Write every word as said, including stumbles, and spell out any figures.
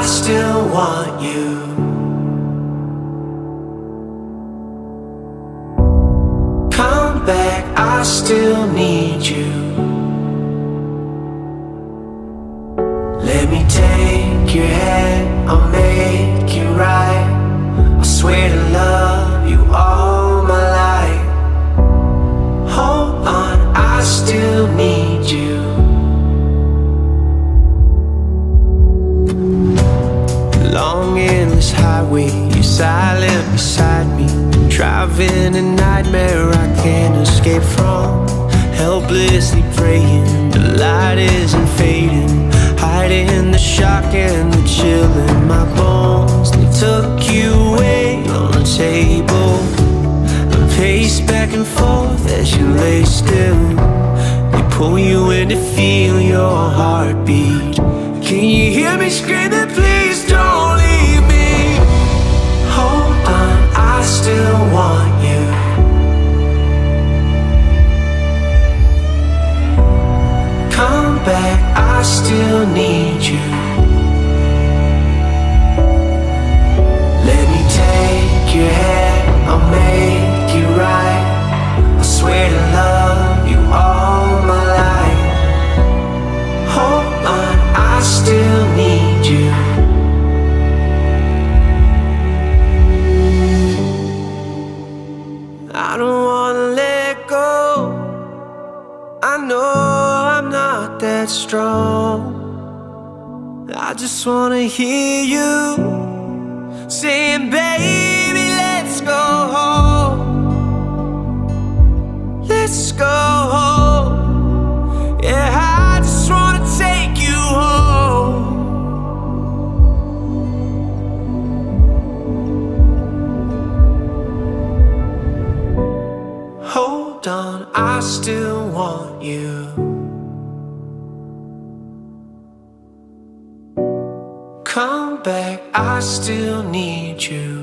I still want you. Come back, I still need you. Let me take your hand, I'll make it right. I swear to love you all my life. Hold on, I still need you. Long endless highway, you're silent beside me. Driving a nightmare I can't escape from. Helplessly praying, the light isn't fading. Hiding the shock and the chill in my bones. They took you away on the table. I pace back and forth as you lay still. They pull you in to feel your heartbeat. Can you hear me screaming, please don't leave me? Hold on, I still want you. Come back, I still need you. Let me take your hand, I'll make it right. I swear to love you all my life. Hold on, I still need you. I don't wanna let go. I know I'm not that strong. I just wanna hear you saying, baby, let's go home. Let's go home. Yeah, I just wanna take you home. Hold on, I still want you. Come back, I still need you.